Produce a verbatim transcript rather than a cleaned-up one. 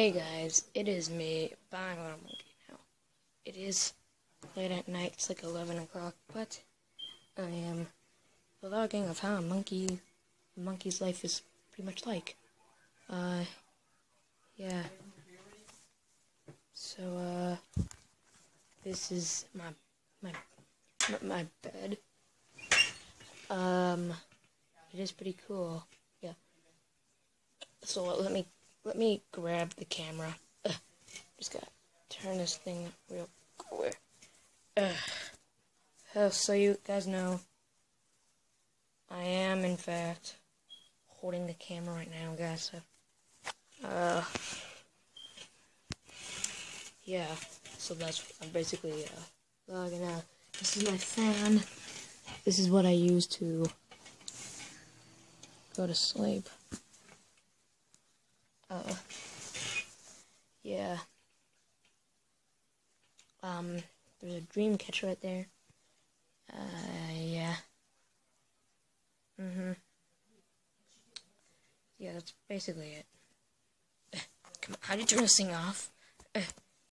Hey guys, it is me, Bang Little Monkey now. It is late at night, it's like eleven o'clock, but I am vlogging of how a monkey, a monkey's life is pretty much like. Uh, yeah. So, uh, this is my, my, my bed. Um, it is pretty cool, yeah. So let me, let me grab the camera. Ugh. Just gotta turn this thing real quick. Ugh. Oh, so you guys know, I am in fact holding the camera right now, guys. So, uh, yeah. So that's I'm basically uh, logging out. This is my fan. This is what I use to go to sleep. Uh, yeah. Um, there's a dream catcher right there. Uh, yeah. Mm-hmm. Yeah, that's basically it. Come on, how do you turn this thing off?